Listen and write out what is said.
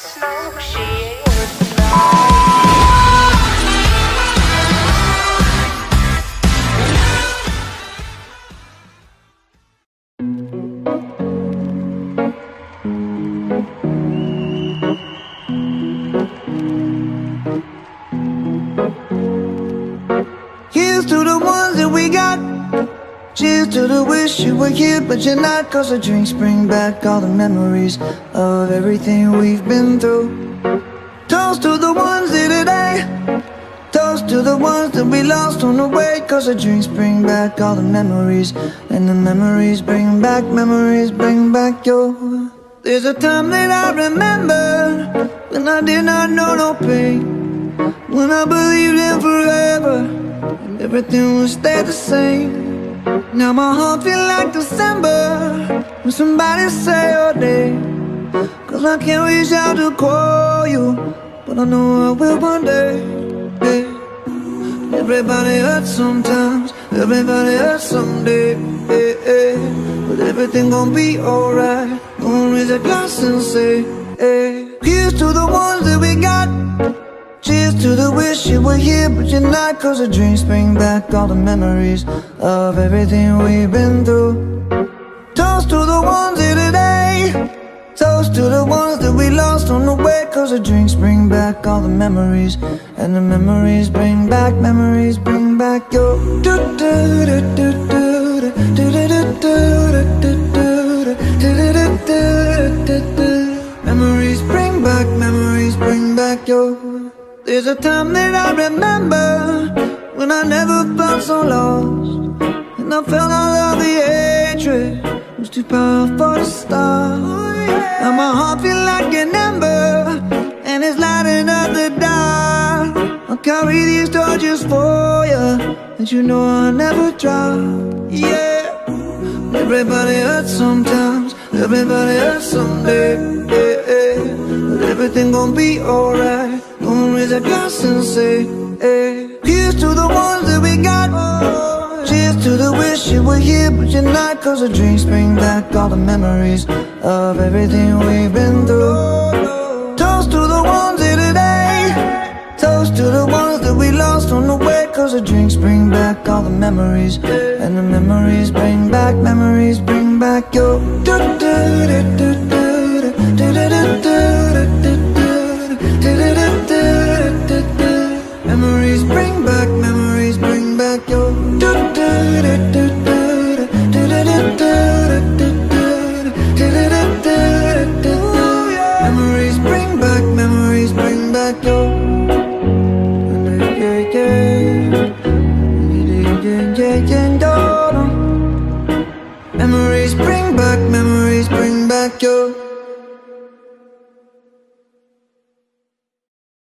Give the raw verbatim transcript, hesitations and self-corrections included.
No, she ain't worth the Here's to the ones that we got. Cheers to the wish you were here but you're not. Cause the drinks bring back all the memories of everything we've been through. Toast to the ones here today. Toast to the ones that we lost on the way. Cause the drinks bring back all the memories. And the memories bring back, memories bring back your. There's a time that I remember when I did not know no pain, when I believed in forever and everything would stay the same. Now my heart feel like December when somebody say your name. Cause I can't reach out to call you, but I know I will one day, yeah. Everybody hurts sometimes, everybody hurts someday, yeah, yeah. But everything gon' be alright. Gonna raise a glass and say, hey. Here's to the ones that we got. Cheers to the wish you were here but you're not. Cause the drinks bring back all the memories of everything we've been through. Toast to the ones here today. Toast to the ones that we lost on the way. Cause the drinks bring back all the memories. And the memories bring back, memories bring back your. Memories bring back, memories bring back your. There's a time that I remember when I never felt so lost, and I felt all of the hatred was too powerful to stop. Now my heart feel like an ember and it's lighting up the dark. I'll carry these torches for you, and you know I'll never drop. Yeah. Everybody hurts sometimes, everybody hurts someday, yeah, yeah. But everything gon' be alright. Gonna raise a glass and say, hey. Here's to the ones that we got. Cheers to the wish you were here but you're not. Cause the drinks bring back all the memories of everything we've been through. Toast to the ones here today. Toast to the ones that we lost on the way. Cause the drinks bring back all the memories. And the memories bring back, memories bring back your. Memories bring back, memories bring back your. Memories bring back, memories bring back your. Memories bring back, memories bring back your.